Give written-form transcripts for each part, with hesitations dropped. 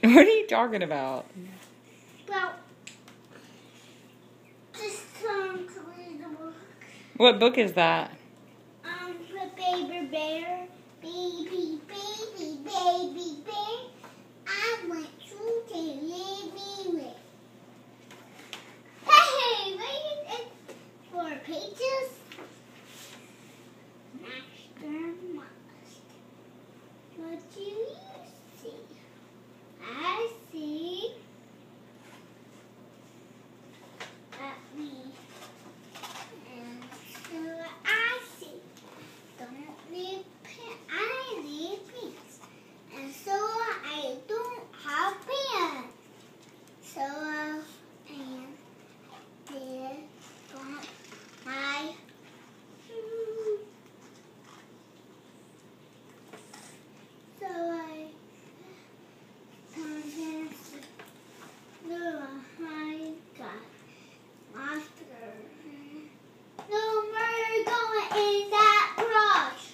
What are you talking about? Well, just trying to read a book. What book is that? The Baby Bear. Baby, baby, baby bear. I want you to live with. Hey, wait, it's 4 pages. Master must. What do you see? I see me. And so I see. Don't need pants. I need pants. And so I don't have pants. So and there got my shoes. So I got monster. No more going in that brush.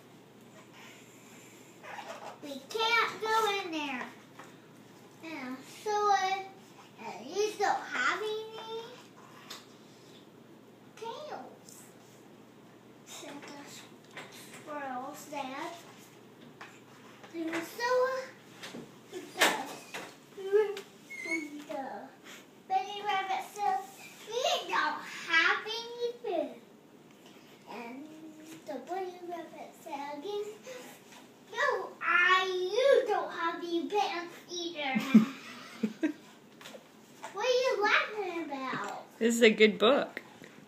We can't go in there. And so you don't have any tails. Said the squirrel said. And so the bunny rabbit said, we don't have any food. And the bunny rabbit said again, no, you don't have any pants either. What are you laughing about? This is a good book.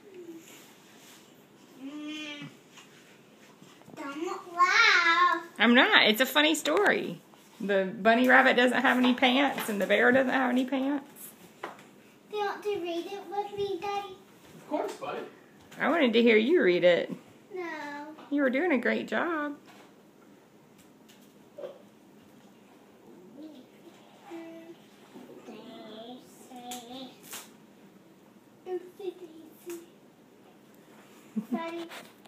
Don't laugh. I'm not. It's a funny story. The bunny rabbit doesn't have any pants and the bear doesn't have any pants. Do you want to read it with me, Daddy? Of course, buddy. I wanted to hear you read it. No. You were doing a great job. Daddy.